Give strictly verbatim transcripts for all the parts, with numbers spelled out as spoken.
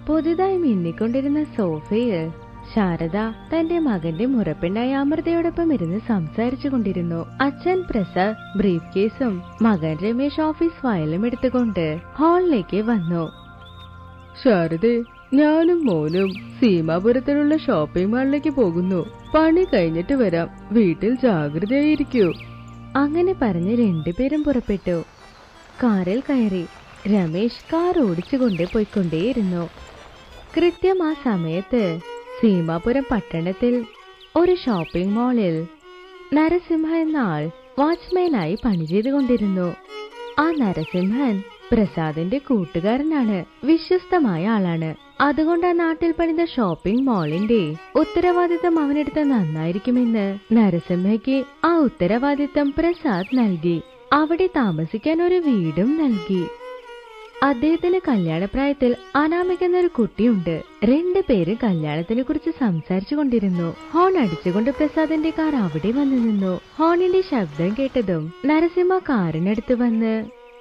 പുതുതായി മിന്നിക്കൊണ്ടിരുന്ന സോഫയിൽ ശാരദ തന്റെ മകന്റെ മുറപ്പെണ്ണായ അമൃതയോടൊപ്പം ഇരുന്ന് സംസാരിച്ചു കൊണ്ടിരുന്നു. അച്ഛൻ പ്രസാദ് ബ്രീഫ് കേസും മകൻ രമേശ് ഓഫീസ് ഫയലും എടുത്തുകൊണ്ട് ഹാളിലേക്ക് വന്നു. ശാരദേ, ഞാനും മോനും സീമാപുരത്തിലുള്ള ഷോപ്പിംഗ് മാളിലേക്ക് പോകുന്നു. പണി കഴിഞ്ഞിട്ട് വരാം. വീട്ടിൽ ജാഗ്രതയായിരിക്കൂ. അങ്ങനെ പറഞ്ഞ് രണ്ടുപേരും പുറപ്പെട്ടു. കാറിൽ കയറി രമേശ് കാർ ഓടിച്ചുകൊണ്ട് പോയിക്കൊണ്ടേയിരുന്നു. കൃത്യം ആ സമയത്ത് സീമാപുരം പട്ടണത്തിൽ ഒരു ഷോപ്പിംഗ് മാളിൽ നരസിംഹ എന്ന ആൾ വാച്ച്മാനായി പണി ചെയ്തുകൊണ്ടിരുന്നു. ആ നരസിംഹൻ പ്രസാദിന്റെ കൂട്ടുകാരനാണ്, വിശ്വസ്തമായ ആളാണ്. അതുകൊണ്ട് ആ നാട്ടിൽ പണിത ഷോപ്പിംഗ് മാളിന്റെ ഉത്തരവാദിത്തം അവനെടുത്ത നന്നായിരിക്കുമെന്ന് നരസിംഹയ്ക്ക് ആ ഉത്തരവാദിത്തം പ്രസാദ് നൽകി. അവിടെ താമസിക്കാൻ ഒരു വീടും നൽകി. അദ്ദേഹത്തിന് കല്യാണപ്രായത്തിൽ അനാമിക എന്നൊരു കുട്ടിയുണ്ട്. രണ്ടുപേരും കല്യാണത്തിനെ കുറിച്ച് സംസാരിച്ചു കൊണ്ടിരുന്നു. ഹോൺ അടിച്ചുകൊണ്ട് പ്രസാദിന്റെ കാർ അവിടെ വന്നു നിന്നു. ഹോണിന്റെ ശബ്ദം കേട്ടതും നരസിംഹ കാറിനടുത്ത് വന്ന്,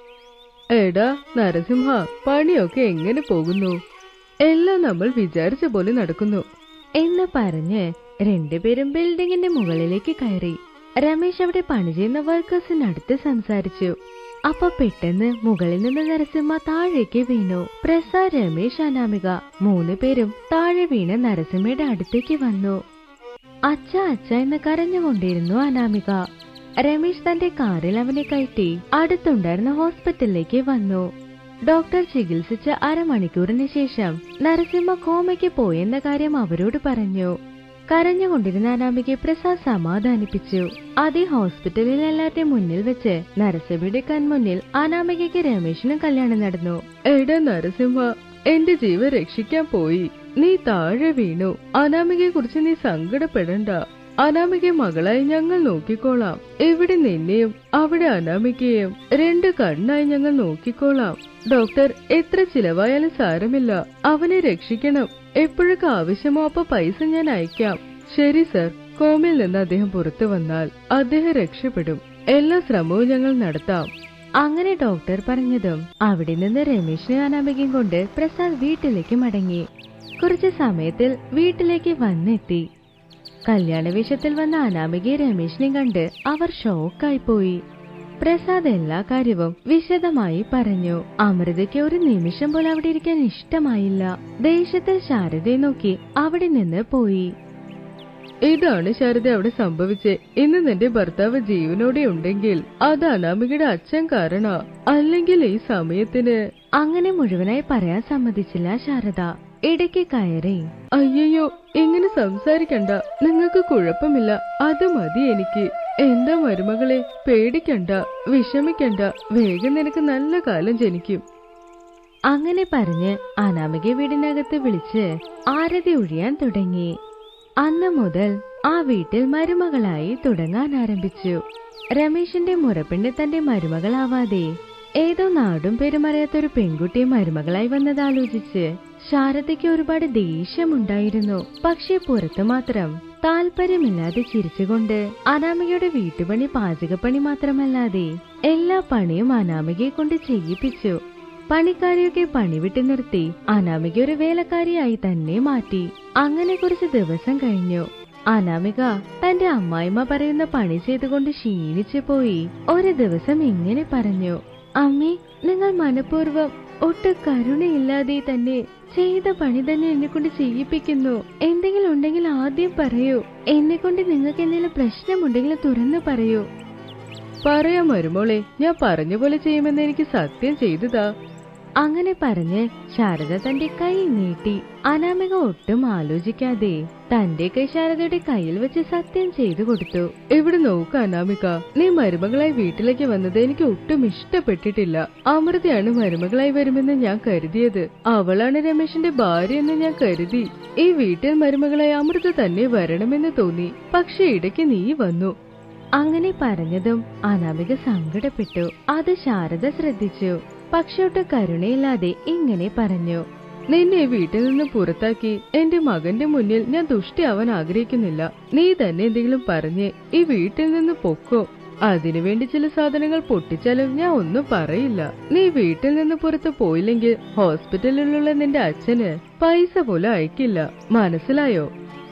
എടാ നരസിംഹ, പണിയൊക്കെ എങ്ങനെ പോകുന്നു? എല്ലാം നമ്മൾ വിചാരിച്ച പോലെ നടക്കുന്നു എന്ന് പറഞ്ഞ് രണ്ടുപേരും ബിൽഡിങ്ങിന്റെ മുകളിലേക്ക് കയറി. രമേശ് അവിടെ പണി ചെയ്യുന്ന വർക്കേഴ്സിനടുത്ത് സംസാരിച്ചു. അപ്പൊ പെട്ടെന്ന് മുകളിൽ നിന്ന് നരസിംഹ താഴേക്ക് വീണു. പ്രസാദ്, രമേശ്, അനാമിക മൂന്ന് പേരും താഴെ വീണ് നരസിംഹയുടെ അടുത്തേക്ക് വന്നു. അച്ഛ അച്ഛ എന്ന് കരഞ്ഞുകൊണ്ടിരുന്നു അനാമിക. രമേശ് തന്റെ കാറിൽ അവനെ കയറ്റി അടുത്തുണ്ടായിരുന്ന ഹോസ്പിറ്റലിലേക്ക് വന്നു. ഡോക്ടർ ചികിത്സിച്ച അരമണിക്കൂറിന് ശേഷം നരസിംഹ കോമയ്ക്ക് പോയെന്ന കാര്യം അവരോട് പറഞ്ഞു. കരഞ്ഞുകൊണ്ടിരുന്ന അനാമികയെ പ്രസാദ് സമാധാനിപ്പിച്ചു. അതേ ഹോസ്പിറ്റലിൽ എല്ലാവരുടെയും മുന്നിൽ വെച്ച് നരസിംഹയുടെ കൺമുന്നിൽ അനാമികയ്ക്ക് രമേശിനും കല്യാണം നടന്നു. എടാ നരസിംഹ, എന്റെ ജീവൻ രക്ഷിക്കാൻ പോയി. നീ താഴെ വീണു. അനാമികയെ കുറിച്ച് നീ സങ്കടപ്പെടണ്ട. അനാമിക മകളായി ഞങ്ങൾ നോക്കിക്കോളാം. ഇവിടെ നിന്നെയും അവിടെ അനാമികയെയും രണ്ട് കണ്ണായി ഞങ്ങൾ നോക്കിക്കോളാം. ഡോക്ടർ, എത്ര ചിലവായാലും സാരമില്ല. അവനെ രക്ഷിക്കണം. എപ്പോഴൊക്കെ ആവശ്യമോ അപ്പൊ പൈസ ഞാൻ അയക്കാം. ശരി സർ. കോമയിൽ നിന്ന് അദ്ദേഹം പുറത്തു വന്നാൽ അദ്ദേഹം രക്ഷപ്പെടും. എല്ലാ ശ്രമവും ഞങ്ങൾ നടത്താം. അങ്ങനെ ഡോക്ടർ പറഞ്ഞതും അവിടെ നിന്ന് രമേശിനെ അനാമികയും കൊണ്ട് പ്രസാദ് വീട്ടിലേക്ക് മടങ്ങി. കുറച്ചു സമയത്തിൽ വീട്ടിലേക്ക് വന്നെത്തി. കല്യാണവേഷത്തിൽ വന്ന അനാമികയെ രമേശിനെയും കണ്ട് അവർ ഷോക്കായി പോയി. പ്രസാദ് എല്ലാ കാര്യവും വിശദമായി പറഞ്ഞു. അമൃതയ്ക്ക് ഒരു നിമിഷം പോലും അവിടെ ഇരിക്കാൻ ഇഷ്ടമായില്ല. ദേഷ്യത്തിൽ ശാരദയെ നോക്കി അവിടെ നിന്ന് പോയി. ഇതാണ് ശാരദ അവിടെ സംഭവിച്ചേ. ഇന്ന് നിന്റെ ഭർത്താവ് ജീവനോടെ ഉണ്ടെങ്കിൽ അത് അനാമികയുടെ അച്ഛൻ കാരണ. അല്ലെങ്കിൽ ഈ സമയത്തിന് അങ്ങനെ മുഴുവനായി പറയാൻ സമ്മതിച്ചില്ല ശാരദ. ഇടയ്ക്ക് കയറി, അയ്യോ, ഇങ്ങനെ സംസാരിക്കണ്ട. നിങ്ങൾക്ക് കുഴപ്പമില്ല. അത് മതി എനിക്ക്. എന്താ മരുമകളെ, പേടിക്കണ്ട, വിഷമിക്കണ്ട. വേഗം നിനക്ക് നല്ല കാലം ജനിക്കും. അങ്ങനെ പറഞ്ഞ് അനാമിക വീടിനകത്ത് വിളിച്ച് ആരതി ഒഴിയാൻ തുടങ്ങി. അന്ന് മുതൽ ആ വീട്ടിൽ മരുമകളായി തുടങ്ങാൻ ആരംഭിച്ചു. രമേശിന്റെ മുറപ്പെണ്ണ് തന്റെ മരുമകളാവാതെ ഏതോ നാടും പെരുമറിയാത്തൊരു പെൺകുട്ടിയെ മരുമകളായി വന്നതാലോചിച്ച് ശാരദയ്ക്ക് ഒരുപാട് ദേഷ്യമുണ്ടായിരുന്നു. പക്ഷെ പുറത്തു മാത്രം താല്പര്യമില്ലാതെ ചിരിച്ചുകൊണ്ട് അനാമികയുടെ വീട്ടുപണി പാചകപ്പണി മാത്രമല്ലാതെ എല്ലാ പണിയും അനാമികയെ കൊണ്ട് ചെയ്യിപ്പിച്ചു. പണിക്കാരിയൊക്കെ പണി വിട്ടു നിർത്തി അനാമിക ഒരു വേലക്കാരിയായി തന്നെ മാറ്റി. അങ്ങനെ കുറച്ച് ദിവസം കഴിഞ്ഞു. അനാമിക തന്റെ അമ്മായിമ്മ പറയുന്ന പണി ചെയ്തുകൊണ്ട് ക്ഷീണിച്ചു പോയി. ഒരു ദിവസം ഇങ്ങനെ പറഞ്ഞു, അമ്മേ, നിങ്ങൾ മനഃപൂർവ്വം ഒട്ടും കരുണയില്ലാതെ തന്നെ ചെയ്ത പണി തന്നെ എന്നെ കൊണ്ട് ചെയ്യിപ്പിക്കുന്നു. എന്തെങ്കിലും ഉണ്ടെങ്കിൽ ആദ്യം പറയൂ. എന്നെ കൊണ്ട് നിങ്ങൾക്ക് എന്തെങ്കിലും പ്രശ്നമുണ്ടെങ്കിൽ തുറന്നു പറയൂ. പറയാം മരുമോളെ, ഞാൻ പറഞ്ഞ പോലെ ചെയ്യുമെന്ന് എനിക്ക് സത്യം ചെയ്തതാ. അങ്ങനെ പറഞ്ഞ് ശാരദ തന്റെ കൈ നീട്ടി. അനാമിക ഒട്ടും ആലോചിക്കാതെ തന്റെ കൈ ശാരദയുടെ കയ്യിൽ വെച്ച് സത്യം ചെയ്തു കൊടുത്തു. ഇവിടെ നോക്ക അനാമിക, നീ മരുമകളായി വീട്ടിലേക്ക് വന്നത് എനിക്ക് ഒട്ടും ഇഷ്ടപ്പെട്ടിട്ടില്ല. അമൃതയാണ് മരുമകളായി വരുമെന്ന് ഞാൻ കരുതിയത്. അവളാണ് രമേശിന്റെ ഭാര്യ എന്ന് ഞാൻ കരുതി. ഈ വീട്ടിൽ മരുമകളായി അമൃത തന്നെ വരണമെന്ന് തോന്നി. പക്ഷെ ഇടയ്ക്ക് നീ വന്നു. അങ്ങനെ പറഞ്ഞതും അനാമിക സങ്കടപ്പെട്ടു. അത് ശാരദ ശ്രദ്ധിച്ചു. പക്ഷെ ഒട്ടും കരുണയില്ലാതെ ഇങ്ങനെ പറഞ്ഞു, നിന്നെ വീട്ടിൽ നിന്ന് പുറത്താക്കി എന്റെ മകന്റെ മുന്നിൽ ഞാൻ ദുഷ്ടിയാവാൻ ആഗ്രഹിക്കുന്നില്ല. നീ തന്നെ എന്തെങ്കിലും പറഞ്ഞ് ഈ വീട്ടിൽ നിന്ന് പൊക്കോ. അതിനുവേണ്ടി ചില സാധനങ്ങൾ പൊട്ടിച്ചാലും ഞാൻ ഒന്നും പറയില്ല. നീ വീട്ടിൽ നിന്ന് പുറത്ത് പോയില്ലെങ്കിൽ ഹോസ്പിറ്റലിലുള്ള നിന്റെ അച്ഛന് പൈസ പോലും അയക്കില്ല. മനസ്സിലായോ?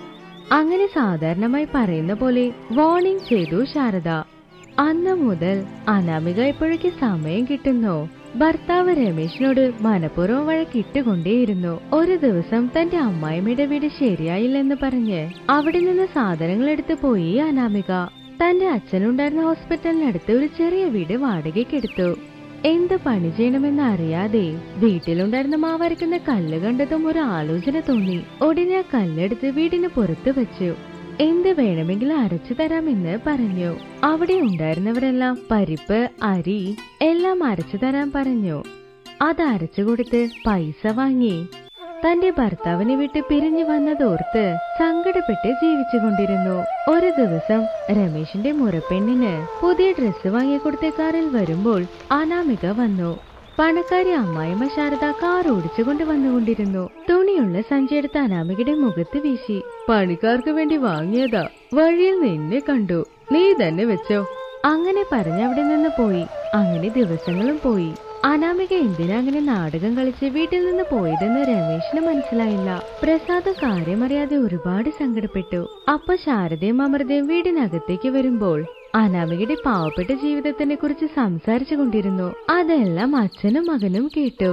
അങ്ങനെ സാധാരണമായി പറയുന്ന പോലെ വാർണിംഗ് ചെയ്തു ശാരദ. അന്ന് മുതൽ അനാമിക എപ്പോഴേക്ക് സമയം കിട്ടുന്നോ ഭർത്താവ് രമേശിനോട് മനഃപൂർവ്വം വഴക്കിട്ടുകൊണ്ടേയിരുന്നു. ഒരു ദിവസം തന്റെ അമ്മായിമ്മയുടെ വീട് ശരിയായില്ലെന്ന് പറഞ്ഞ് അവിടെ നിന്ന് സാധനങ്ങൾ എടുത്തു പോയി അനാമിക. തന്റെ അച്ഛനുണ്ടായിരുന്ന ഹോസ്പിറ്റലിനടുത്ത് ഒരു ചെറിയ വീട് വാടകയ്ക്കെടുത്തു. എന്ത് പണി ചെയ്യണമെന്ന് അറിയാതെ വീട്ടിലുണ്ടായിരുന്ന മാവരക്കുന്ന കല്ല് കണ്ടതും ഒരു ആലോചന തോന്നി. ഉടനെ ആ കല്ലെടുത്ത് വീടിന് പുറത്ത് വെച്ചു. എന്ത് വേണമെങ്കിലും അരച്ചു തരാമെന്ന് പറഞ്ഞു. അവിടെ ഉണ്ടായിരുന്നവരെല്ലാം പരിപ്പ്, അരി എല്ലാം അരച്ചു തരാൻ പറഞ്ഞു. അത് അരച്ചു കൊടുത്ത് പൈസ വാങ്ങി തന്റെ ഭർത്താവിനെ വിട്ട് പിരിഞ്ഞു വന്നതോർത്ത് സങ്കടപ്പെട്ട് ജീവിച്ചുകൊണ്ടിരുന്നു. ഒരു ദിവസം രമേശിന്റെ മുറപ്പെണ്ണിന് പുതിയ ഡ്രസ്സ് വാങ്ങിക്കൊടുത്ത കാറിൽ വരുമ്പോൾ അനാമിക വന്നു. പണക്കാരി അമ്മായിമ്മ ശാരദ കാർ ഓടിച്ചുകൊണ്ട് വന്നുകൊണ്ടിരുന്നു. തുണിയുള്ള സഞ്ചിയെടുത്ത് അനാമികയുടെ മുഖത്ത് വീശി. പണിക്കാർക്ക് വേണ്ടി വാങ്ങിയതാ, വഴിയിൽ നിന്നെ കണ്ടു, നീ തന്നെ വെച്ചോ. അങ്ങനെ പറഞ്ഞ് അവിടെ നിന്ന് പോയി. അങ്ങനെ ദിവസങ്ങളും പോയി. അനാമിക എന്തിനാ അങ്ങനെ നാടകം കളിച്ച് വീട്ടിൽ നിന്ന് പോയതെന്ന് രമേശിന് മനസ്സിലായില്ല. പ്രസാദ് കാര്യമറിയാതെ ഒരുപാട് സങ്കടപ്പെട്ടു. അപ്പൊ ശാരദയും അമൃതയും വീടിനകത്തേക്ക് വരുമ്പോൾ അനാമികയുടെ പാവപ്പെട്ട ജീവിതത്തിനെ കുറിച്ച് സംസാരിച്ചു കൊണ്ടിരുന്നു. അതെല്ലാം അച്ഛനും മകനും കേട്ടു.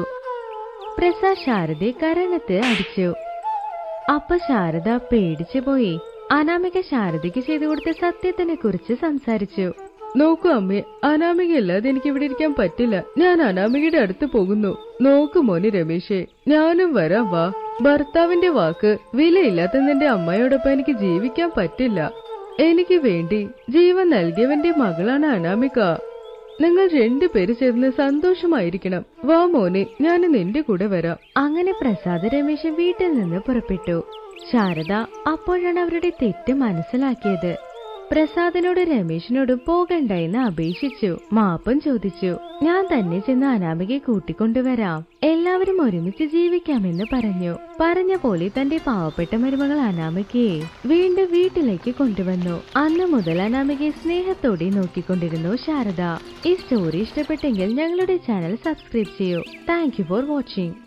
പ്രസാദ് ശാരദയെ കരണത്ത് അടിച്ചു. അപ്പൊ ശാരദ പേടിച്ചു പോയി. അനാമിക ശാരദയ്ക്ക് ചെയ്തു കൊടുത്ത സത്യത്തിനെ കുറിച്ച് സംസാരിച്ചു. നോക്കൂ അമ്മേ, അനാമിക ഇല്ലാതെ എനിക്ക് ഇവിടെ ഇരിക്കാൻ പറ്റില്ല. ഞാൻ അനാമികയുടെ അടുത്ത് പോകുന്നു. നോക്കു മോനെ രമേശേ, ഞാനും വരാം, വാ. ഭർത്താവിന്റെ വാക്ക് വിലയില്ലാത്ത നിന്റെ അമ്മയോടൊപ്പം എനിക്ക് ജീവിക്കാൻ പറ്റില്ല. എനിക്ക് വേണ്ടി ജീവൻ നൽകിയവന്റെ മകളാണ് അനാമിക. നിങ്ങൾ രണ്ടുപേര് ചേർന്ന് സന്തോഷമായിരിക്കണം. വാ മോനെ, ഞാൻ നിന്റെ കൂടെ വരാം. അങ്ങനെ പ്രസാദ് രമേശ് വീട്ടിൽ നിന്ന് പുറപ്പെട്ടു. ശാരദ അപ്പോഴാണ് അവരുടെ തെറ്റ് മനസ്സിലാക്കിയത്. പ്രസാദിനോട് രമേശിനോടും പോകണ്ടെന്ന് അപേക്ഷിച്ചു. മാപ്പും ചോദിച്ചു. ഞാൻ തന്നെ ചെന്ന് അനാമികയെ കൂട്ടിക്കൊണ്ടുവരാം, എല്ലാവരും ഒരുമിച്ച് ജീവിക്കാമെന്ന് പറഞ്ഞു. പറഞ്ഞ പോലെ തന്റെ പാവപ്പെട്ട മരുമകൾ അനാമികയെ വീണ്ടും വീട്ടിലേക്ക് കൊണ്ടുവന്നു. അന്ന് മുതൽ അനാമികയെ സ്നേഹത്തോടെ നോക്കിക്കൊണ്ടിരുന്നു ശാരദ. ഈ സ്റ്റോറി ഇഷ്ടപ്പെട്ടെങ്കിൽ ഞങ്ങളുടെ ചാനൽ സബ്സ്ക്രൈബ് ചെയ്യൂ. Thank you for watching.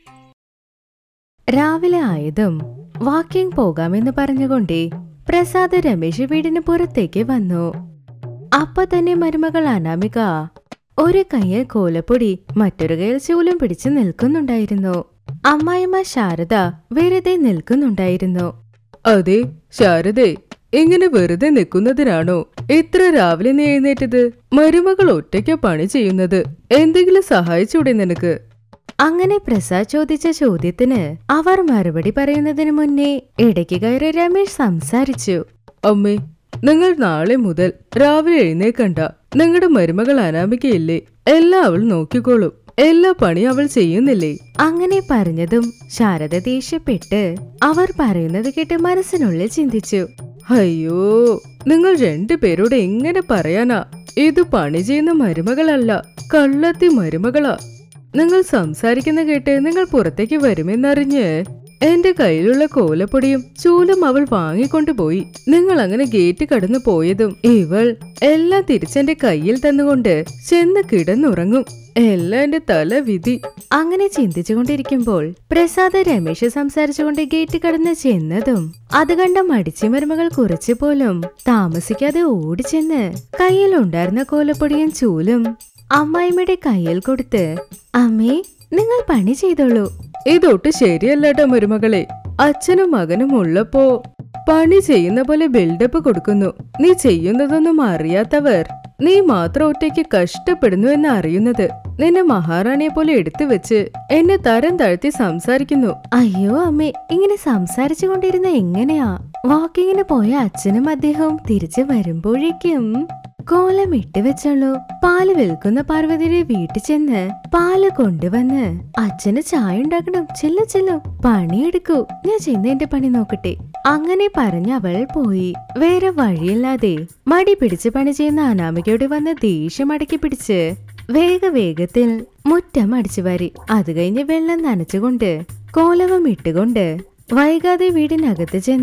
രാവിലെ ആയതും വാക്കിംഗ് പോകാമെന്ന് പറഞ്ഞുകൊണ്ടേ പ്രസാദ് രമേശ് വീടിന് പുറത്തേക്ക് വന്നു. അപ്പൊ തന്നെ മരുമകൾ അനാമിക ഒരു കയ്യിൽ കോലപ്പൊടി മറ്റൊരു കയ്യിൽ ചൂലും പിടിച്ചു നിൽക്കുന്നുണ്ടായിരുന്നു. അമ്മായിമ്മ ശാരദ വെറുതെ നിൽക്കുന്നുണ്ടായിരുന്നു. അതെ ശാരദേ, ഇങ്ങനെ വെറുതെ നിൽക്കുന്നതിനാണോ ഇത്ര രാവിലെ നീ എഴുന്നേറ്റത്? മരുമകൾ ഒറ്റയ്ക്ക് പണി ചെയ്യുന്നത്, എന്തെങ്കിലും സഹായിച്ചൂടെ നിനക്ക്? അങ്ങനെ പ്രസാദ് ചോദിച്ച ചോദ്യത്തിന് അവർ മറുപടി പറയുന്നതിന് മുന്നേ ഇടയ്ക്ക് കയറി രമേശ് സംസാരിച്ചു. അമ്മേ, നിങ്ങൾ നാളെ മുതൽ രാവിലെ എഴുന്നേക്കണ്ട. നിങ്ങളുടെ മരുമകൾ അനാമികയില്ലേ, എല്ലാം അവൾ നോക്കിക്കോളും. എല്ലാ പണി അവൾ ചെയ്യുന്നില്ലേ? അങ്ങനെ പറഞ്ഞതും ശാരദ ദേഷ്യപ്പെട്ട് അവർ പറയുന്നത് കേട്ട് മനസ്സിനുള്ളിൽ ചിന്തിച്ചു. അയ്യോ, നിങ്ങൾ രണ്ടുപേരോട് എങ്ങനെ പറയാനാ? ഇത് പണി ചെയ്യുന്ന മരുമകളല്ല, കള്ളത്തി മരുമകളാ. നിങ്ങൾ സംസാരിക്കുന്ന കേട്ട് നിങ്ങൾ പുറത്തേക്ക് വരുമെന്നറിഞ്ഞ് എന്റെ കയ്യിലുള്ള കോലപ്പൊടിയും ചൂലും അവൾ വാങ്ങിക്കൊണ്ടുപോയി. നിങ്ങൾ അങ്ങനെ ഗേറ്റ് കടന്നു പോയതും ഇവൾ എല്ലാം തിരിച്ചെന്റെ കയ്യിൽ തന്നുകൊണ്ട് ചെന്ന് കിടന്നുറങ്ങും. എല്ലാം എന്റെ തല വിധി. അങ്ങനെ ചിന്തിച്ചുകൊണ്ടിരിക്കുമ്പോൾ പ്രസാദ് രമേശ് സംസാരിച്ചുകൊണ്ട് ഗേറ്റ് കടന്ന് ചെന്നതും അത് കണ്ട മടിച്ചി മരുമകൾ കുറച്ചു പോലും താമസിക്കാതെ ഓടിച്ചെന്ന് കയ്യിലുണ്ടായിരുന്ന കോലപ്പൊടിയും ചൂലും അമ്മായിമ്മയുടെ കയ്യിൽ കൊടുത്ത്, അമ്മേ, നിങ്ങൾ പണി ചെയ്തോളൂ. ഇതൊട്ട് ശരിയല്ലട്ടോ മരുമകളെ. അച്ഛനും മകനും ഉള്ളപ്പോ പണി ചെയ്യുന്ന പോലെ ബിൽഡപ്പ് കൊടുക്കുന്നു. നീ ചെയ്യുന്നതൊന്നും അറിയാത്തവർ നീ മാത്രം ഒറ്റയ്ക്ക് കഷ്ടപ്പെടുന്നു എന്ന് അറിയുന്നത് നിന്നെ മഹാറാണിയെ പോലെ എടുത്തു വെച്ച് എന്നെ തരം താഴ്ത്തി സംസാരിക്കുന്നു. അയ്യോ അമ്മേ, ഇങ്ങനെ സംസാരിച്ചു കൊണ്ടിരുന്ന എങ്ങനെയാ? വാക്കിങ്ങിന് പോയ അച്ഛനും അദ്ദേഹവും തിരിച്ചു വരുമ്പോഴേക്കും കോലം ഇട്ട് വെച്ചുള്ളൂ. പാല് വിൽക്കുന്ന പാർവതിയുടെ വീട്ടിൽ ചെന്ന് പാല് കൊണ്ടുവന്ന് അച്ഛന് ചായ ഉണ്ടാക്കണം. ചെല്ലു ചെല്ലു, പണിയെടുക്കൂ, ഞാൻ ചെന്ന് എന്റെ പണി നോക്കട്ടെ. അങ്ങനെ പറഞ്ഞ് അവൾ പോയി. വേറെ വഴിയില്ലാതെ മടി പിടിച്ച് പണി ചെയ്യുന്ന അനാമികയോട് വന്ന് ദേഷ്യം അടക്കി പിടിച്ച് വേഗ വേഗത്തിൽ മുറ്റം അടിച്ചു വാരി. അത് കഴിഞ്ഞ് വെള്ളം നനച്ചുകൊണ്ട് കോലവും ഇട്ടുകൊണ്ട് വൈകാതെ വീടിനകത്ത് ചെന്ന്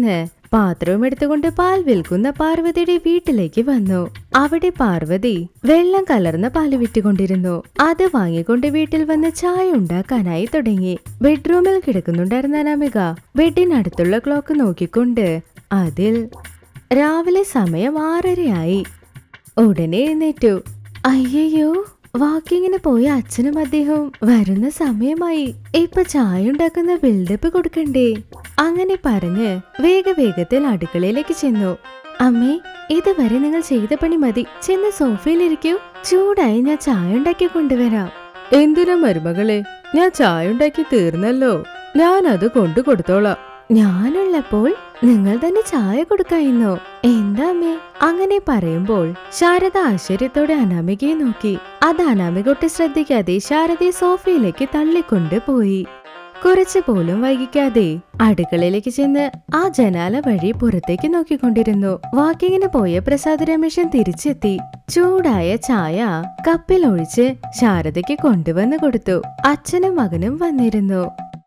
പാത്രവും എടുത്തുകൊണ്ട് പാൽ വിൽക്കുന്ന പാർവതിയുടെ വീട്ടിലേക്ക് വന്നു. അവിടെ പാർവതി വെള്ളം കലർന്ന പാല് വിറ്റുകൊണ്ടിരുന്നു. അത് വാങ്ങിക്കൊണ്ട് വീട്ടിൽ വന്ന് ചായ ഉണ്ടാക്കാനായി തുടങ്ങി. ബെഡ്റൂമിൽ കിടക്കുന്നുണ്ടായിരുന്ന അനാമിക ബെഡിനടുത്തുള്ള ക്ലോക്ക് നോക്കിക്കൊണ്ട് അതിൽ രാവിലെ സമയം ആറരയായി. ഉടനെ എഴുന്നേറ്റു. അയ്യോ, വാക്കിങ്ങിന് പോയ അച്ഛനും അദ്ദേഹവും വരുന്ന സമയമായി. ഇപ്പൊ ചായ ഉണ്ടാക്കുന്ന ബിൽഡപ്പ് കൊടുക്കണ്ടേ? അങ്ങനെ പറഞ്ഞ് വേഗവേഗത്തിൽ അടുക്കളയിലേക്ക് ചെന്നു. അമ്മേ, ഇതുവരെ നിങ്ങൾ ചെയ്ത പണി മതി. ചെന്ന് സോഫയിലിരിക്കൂ. ചൂടായി ഞാൻ ചായ ഉണ്ടാക്കി കൊണ്ടുവരാം. എന്തിനാ മരുമകളെ, ഞാൻ ചായ ഉണ്ടാക്കി തീർന്നല്ലോ. ഞാൻ അത് കൊണ്ടു കൊടുത്തോളാം. ഞാനുള്ളപ്പോൾ നിങ്ങൾ തന്നെ ചായ കൊടുക്കായിരുന്നോ? എന്താ അമ്മേ? അങ്ങനെ പറയുമ്പോൾ ശാരദ ആശ്ചര്യത്തോടെ അനാമികയെ നോക്കി. അത് അനാമികോട്ട് ശ്രദ്ധിക്കാതെ ശാരദയെ സോഫയിലേക്ക് തള്ളിക്കൊണ്ട് പോയി. കുറച്ചു പോലും വൈകിക്കാതെ അടുക്കളയിലേക്ക് ചെന്ന് ആ ജനാല വഴി പുറത്തേക്ക് നോക്കിക്കൊണ്ടിരുന്നു. വാക്കിങ്ങിന് പോയ പ്രസാദ് രമേശൻ തിരിച്ചെത്തി. ചൂടായ ചായ കപ്പിൽ ഒഴിച്ച് ശാരദയ്ക്ക് കൊണ്ടുവന്ന് കൊടുത്തു. അച്ഛനും മകനും വന്നിരുന്നു.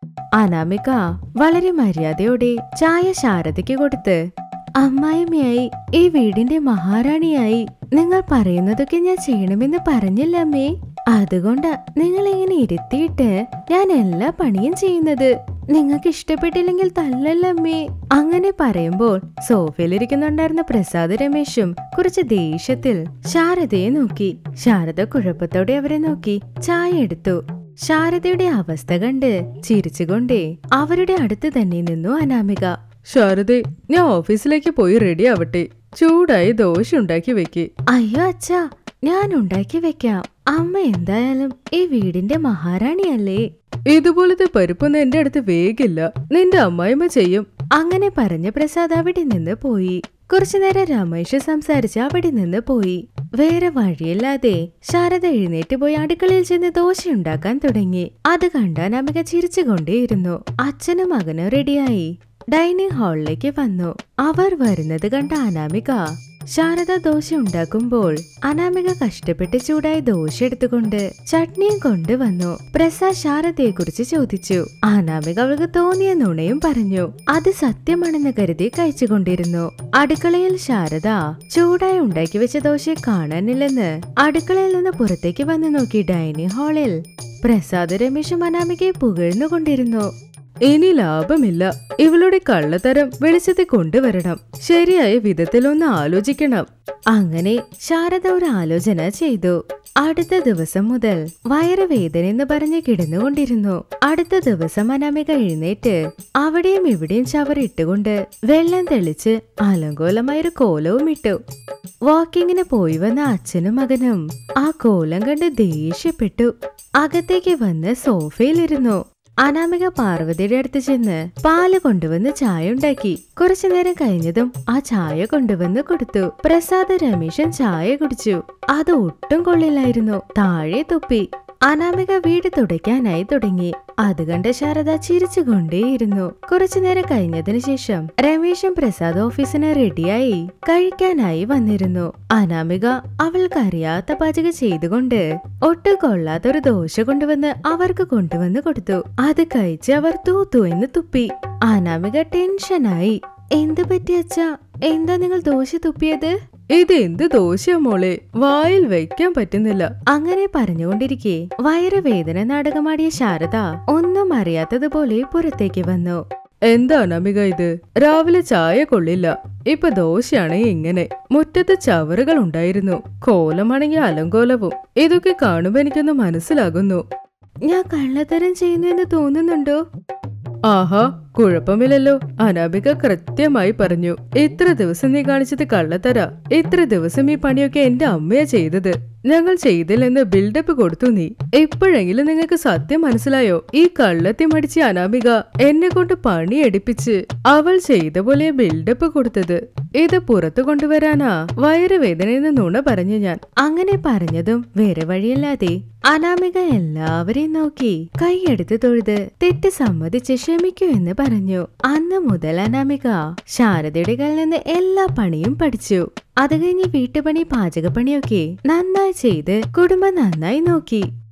അനാമിക വളരെ മര്യാദയോടെ ചായ ശാരദയ്ക്ക് കൊടുത്ത്, അമ്മായിമ്മയായി, ഈ വീടിന്റെ മഹാറാണിയായി നിങ്ങൾ പറയുന്നതൊക്കെ ഞാൻ ചെയ്യണമെന്ന് പറഞ്ഞില്ല അമ്മേ. അതുകൊണ്ടാ നിങ്ങൾ ഇങ്ങനെ ഇരുത്തിയിട്ട് ഞാൻ എല്ലാ പണിയും ചെയ്യുന്നത്. നിങ്ങൾക്ക് ഇഷ്ടപ്പെട്ടില്ലെങ്കിൽ തല്ലല്ലമ്മേ. അങ്ങനെ പറയുമ്പോൾ സോഫയിലിരിക്കുന്നുണ്ടായിരുന്ന പ്രസാദ് രമേശും കുറച്ച് ദേഷ്യത്തിൽ ശാരദയെ നോക്കി. ശാരദ കുഴപ്പത്തോടെ അവരെ നോക്കി ചായ എടുത്തു. ശാരദയുടെ അവസ്ഥ കണ്ട് ചിരിച്ചുകൊണ്ടേ അവരുടെ അടുത്ത് തന്നെ നിന്നു അനാമിക. ശാരദേ, ഞാൻ ഓഫീസിലേക്ക് പോയി റെഡി ആവട്ടെ. ചൂടായി ദോശ ഉണ്ടാക്കി വെക്ക്. അയ്യോ അച്ഛാ, ഞാൻ ഉണ്ടാക്കി വെക്കാം. അമ്മ എന്തായാലും ഈ വീടിന്റെ മഹാറാണിയല്ലേ. ഇതുപോലത്തെ പരിപ്പൊന്നും എന്റെ അടുത്ത് വേഗില്ല. നിന്റെ അമ്മായിമ്മ ചെയ്യും. അങ്ങനെ പറഞ്ഞ പ്രസാദ് അവിടെ നിന്ന് പോയി. കുറച്ചുനേരം രമേശ് സംസാരിച്ച് അവിടെ നിന്ന് പോയി. വേറെ വഴിയില്ലാതെ ശാരദ എഴുന്നേറ്റ് പോയി അടുക്കളയിൽ ചെന്ന് ദോശ ഉണ്ടാക്കാൻ തുടങ്ങി. അത് കണ്ട് അനാമിക ചിരിച്ചുകൊണ്ടേയിരുന്നു. അച്ഛനും മകനും റെഡിയായി ഡൈനിങ് ഹാളിലേക്ക് വന്നു. അവർ വരുന്നത് കണ്ട അനാമിക ശാരദ ദോശ ഉണ്ടാക്കുമ്പോൾ അനാമിക കഷ്ടപ്പെട്ട് ചൂടായ ദോശ എടുത്തുകൊണ്ട് ചട്നിയും കൊണ്ടുവന്നു. പ്രസാദ് ശാരദയെ കുറിച്ച് ചോദിച്ചു. അനാമിക അവൾക്ക് തോന്നിയ നുണയും പറഞ്ഞു. അത് സത്യമാണെന്ന് കരുതി കഴിച്ചുകൊണ്ടിരുന്നു. അടുക്കളയിൽ ശാരദ ചൂടായി ഉണ്ടാക്കി വെച്ച ദോശയെ കാണാനില്ലെന്ന് അടുക്കളയിൽ നിന്ന് പുറത്തേക്ക് വന്നു നോക്കി. ഡൈനിങ് ഹാളിൽ പ്രസാദ് രമേശും അനാമികയെ പുകഴ്ന്നുകൊണ്ടിരുന്നു. ഇനി ലാഭമില്ല. ഇവളുടെ കള്ളത്തരം വെളിച്ചത്തിൽ കൊണ്ടുവരണം. ശരിയായ വിധത്തിലൊന്ന് ആലോചിക്കണം. അങ്ങനെ ശാരദ ഒരു ആലോചന ചെയ്തു. അടുത്ത ദിവസം മുതൽ വയറുവേദന എന്ന് പറഞ്ഞ് കിടന്നുകൊണ്ടിരുന്നു. അടുത്ത ദിവസം അനാമിക എഴുന്നേറ്റ് അവിടെയും ഇവിടെയും ചവറിട്ടുകൊണ്ട് വെള്ളം തെളിച്ച് അലങ്കോലമായൊരു കോലവും ഇട്ടു. വാക്കിങ്ങിന് പോയി വന്ന അച്ഛനും മകനും ആ കോലം കണ്ട് ദേഷ്യപ്പെട്ടു. അകത്തേക്ക് വന്ന് സോഫയിലിരുന്നു. അനാമിക പാർവതിയുടെ അടുത്ത് ചെന്ന് പാല് കൊണ്ടുവന്ന് ചായ ഉണ്ടാക്കി. കുറച്ചു നേരം കഴിഞ്ഞതും ആ ചായ കൊണ്ടുവന്ന് കൊടുത്തു. പ്രസാദ് രമേശൻ ചായ കുടിച്ചു. അത് ഒട്ടും കൊള്ളില്ലായിരുന്നു. താഴെ തുപ്പി. അനാമിക വീട് തുടയ്ക്കാനായി തുടങ്ങി. അത് കണ്ട് ശാരദ ചിരിച്ചുകൊണ്ടേയിരുന്നു. കുറച്ചുനേരം കഴിഞ്ഞതിനു ശേഷം രമേശും പ്രസാദ് ഓഫീസിന് റെഡിയായി കഴിക്കാനായി വന്നിരുന്നു. അനാമിക അവൾക്കറിയാത്ത പാചക ചെയ്തുകൊണ്ട് ഒട്ടും കൊള്ളാത്തൊരു ദോശ കൊണ്ടുവന്ന് അവർക്ക് കൊണ്ടുവന്ന് കൊടുത്തു. അത് കഴിച്ച് അവർ തൂത്തു എന്ന് തുപ്പി. അനാമിക ടെൻഷനായി. എന്ത് പറ്റി അച്ഛാ? എന്താ നിങ്ങൾ ദോശ തുപ്പിയത്? ഇത് എന്ത് ദോശയാ മോളെ, വായിൽ വെക്കാൻ പറ്റുന്നില്ല. അങ്ങനെ പറഞ്ഞുകൊണ്ടിരിക്കെ വയറുവേദന നാടകമാടിയ ശാരദ ഒന്നും അറിയാത്തതുപോലെ പുറത്തേക്ക് വന്നു. എന്താ അനാമിക ഇത്? രാവിലെ ചായ കൊള്ളില്ല, ഇപ്പൊ ദോശയാണെങ്കിൽ ഇങ്ങനെ. മുറ്റത്ത് ചവറുകൾ ഉണ്ടായിരുന്നു, കോലമാണെങ്കിൽ അലങ്കോലവും. ഇതൊക്കെ കാണുമ്പോ എനിക്കൊന്ന് മനസ്സിലാകുന്നു. ഞാൻ കള്ളത്തരം ചെയ്യുന്നു എന്ന് തോന്നുന്നുണ്ടോ? ആഹാ, കുഴപ്പമില്ലല്ലോ. അനാമിക കൃത്യമായി പറഞ്ഞു. ഇത്ര ദിവസം നീ കാണിച്ചത് കള്ളത്തര. ഇത്ര ദിവസം ഈ പണിയൊക്കെ എന്റെ അമ്മയാ ചെയ്തത്. ഞങ്ങൾ ചെയ്തില്ലെന്ന് ബിൽഡപ്പ് കൊടുത്തു നീ. എപ്പോഴെങ്കിലും നിങ്ങൾക്ക് സത്യം മനസ്സിലായോ? ഈ കള്ളത്തി മടിച്ച് അനാമിക എന്നെ കൊണ്ട് പണി എടുപ്പിച്ച് അവൾ ചെയ്ത പോലെ ബിൽഡപ്പ് കൊടുത്തത്. ഇത് പുറത്തു കൊണ്ടുവരാനാ വയറുവേദനയെന്ന് നുണ പറഞ്ഞു ഞാൻ. അങ്ങനെ പറഞ്ഞതും വേറെ വഴിയില്ലാതെ അനാമിക എല്ലാവരെയും നോക്കി കൈയെടുത്ത് തൊഴുത് തെറ്റ് സമ്മതിച്ച് ക്ഷമിക്കൂ എന്ന് പറഞ്ഞു. അന്ന് മുതൽ അനാമിക ശാരദയുടെ കയ്യിൽ നിന്ന് എല്ലാ പണിയും പഠിച്ചു. അത് കഴിഞ്ഞ് വീട്ടുപണി പാചകപ്പണിയൊക്കെ നന്നായി ചെയ്ത് കുടുംബം നന്നായി നോക്കി.